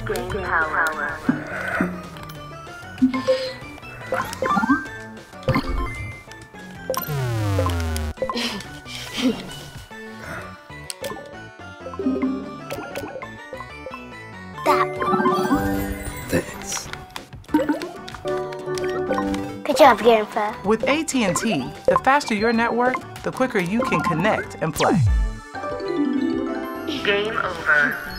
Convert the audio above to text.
Regain power. Thanks. Good job, Jennifer. With AT&T, the faster your network, the quicker you can connect and play. Game over.